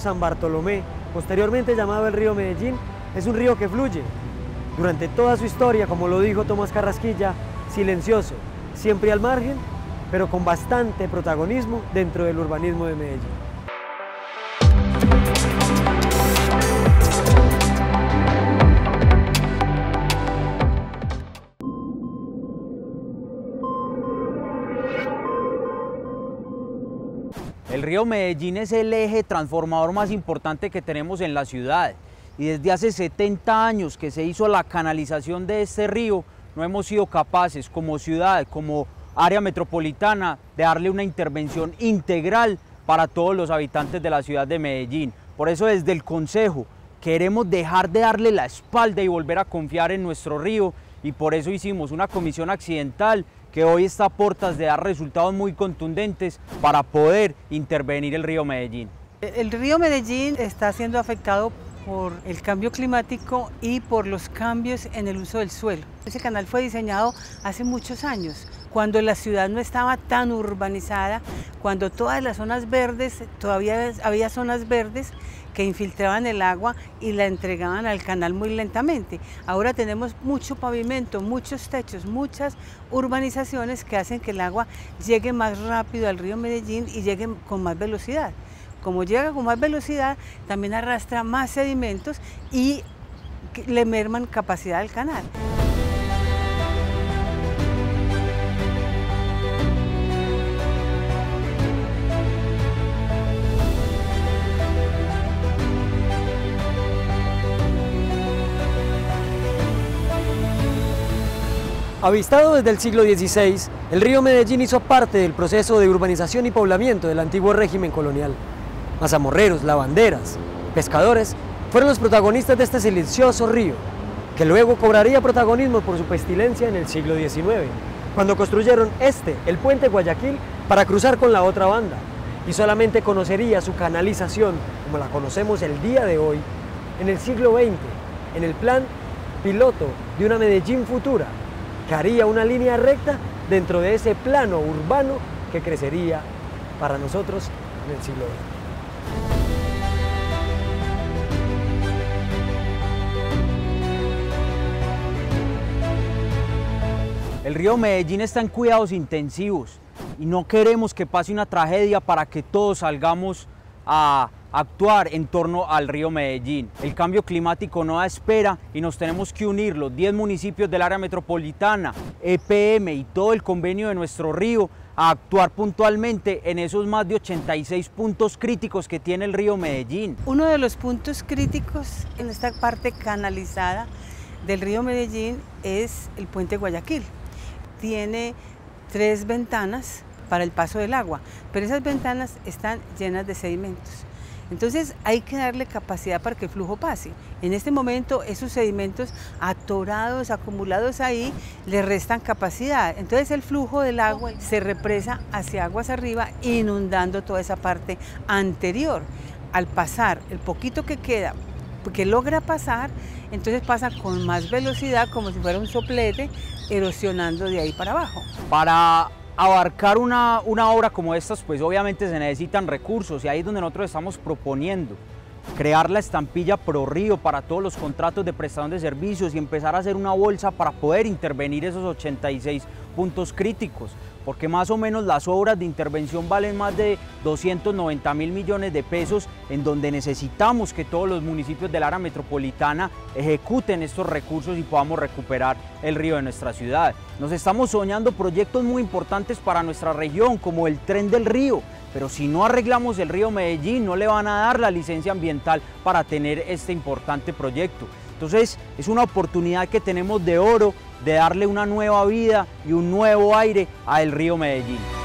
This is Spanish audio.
San Bartolomé, posteriormente llamado el río Medellín, es un río que fluye. Durante toda su historia, como lo dijo Tomás Carrasquilla, silencioso, siempre al margen, pero con bastante protagonismo dentro del urbanismo de Medellín. El río Medellín es el eje transformador más importante que tenemos en la ciudad y desde hace 70 años que se hizo la canalización de este río, no hemos sido capaces como ciudad, como área metropolitana, de darle una intervención integral para todos los habitantes de la ciudad de Medellín. Por eso desde el Consejo queremos dejar de darle la espalda y volver a confiar en nuestro río, y por eso hicimos una comisión accidental que hoy está a puertas de dar resultados muy contundentes para poder intervenir el río Medellín. El río Medellín está siendo afectado por el cambio climático y por los cambios en el uso del suelo. Ese canal fue diseñado hace muchos años, cuando la ciudad no estaba tan urbanizada, cuando todas las zonas verdes, todavía había zonas verdes que infiltraban el agua y la entregaban al canal muy lentamente. Ahora tenemos mucho pavimento, muchos techos, muchas urbanizaciones que hacen que el agua llegue más rápido al río Medellín y llegue con más velocidad. Como llega con más velocidad, también arrastra más sedimentos y le merman capacidad al canal. Avistado desde el siglo XVI, el río Medellín hizo parte del proceso de urbanización y poblamiento del antiguo régimen colonial. Mazamorreros, lavanderas, pescadores fueron los protagonistas de este silencioso río, que luego cobraría protagonismo por su pestilencia en el siglo XIX, cuando construyeron el puente Guayaquil para cruzar con la otra banda, y solamente conocería su canalización, como la conocemos el día de hoy, en el siglo XX, en el plan piloto de una Medellín futura, que haría una línea recta dentro de ese plano urbano que crecería para nosotros en el siglo XX. El río Medellín está en cuidados intensivos y no queremos que pase una tragedia para que todos salgamos a actuar en torno al río Medellín. El cambio climático no da espera y nos tenemos que unir los 10 municipios del área metropolitana, EPM y todo el convenio de nuestro río a actuar puntualmente en esos más de 86 puntos críticos que tiene el río Medellín. Uno de los puntos críticos en esta parte canalizada del río Medellín es el puente Guayaquil. Tiene 3 ventanas para el paso del agua, pero esas ventanas están llenas de sedimentos. Entonces hay que darle capacidad para que el flujo pase. En este momento esos sedimentos atorados, acumulados ahí, le restan capacidad. Entonces el flujo del agua se represa hacia aguas arriba, inundando toda esa parte anterior. Al pasar el poquito que queda, que logra pasar, entonces pasa con más velocidad, como si fuera un soplete, erosionando de ahí para abajo. Para abarcar una obra como estas, pues obviamente se necesitan recursos, y ahí es donde nosotros estamos proponiendo crear la estampilla ProRío para todos los contratos de prestación de servicios y empezar a hacer una bolsa para poder intervenir esos 86 puntos críticos, porque más o menos las obras de intervención valen más de 290.000 millones de pesos, en donde necesitamos que todos los municipios del área metropolitana ejecuten estos recursos y podamos recuperar el río de nuestra ciudad. Nos estamos soñando proyectos muy importantes para nuestra región, como el Tren del Río, pero si no arreglamos el río Medellín, no le van a dar la licencia ambiental para tener este importante proyecto. Entonces es una oportunidad que tenemos de oro de darle una nueva vida y un nuevo aire al río Medellín.